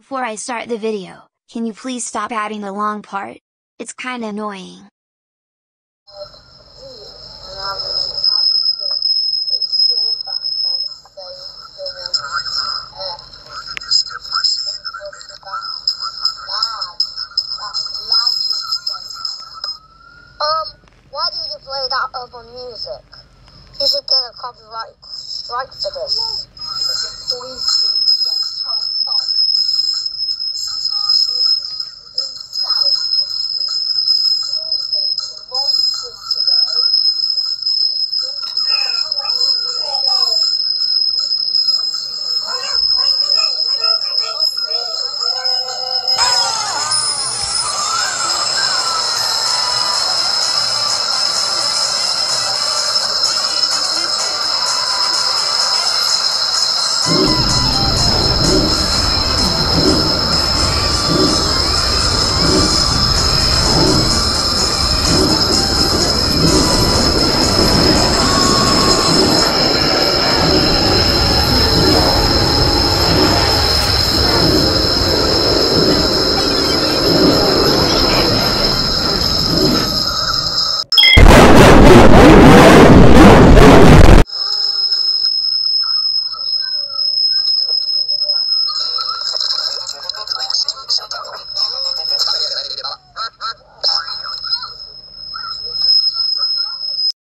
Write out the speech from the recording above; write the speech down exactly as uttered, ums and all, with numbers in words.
Before I start the video, can you please stop adding the long part? It's kinda annoying. Um, why did you play that over music? You should get a copyright strike for this. Please.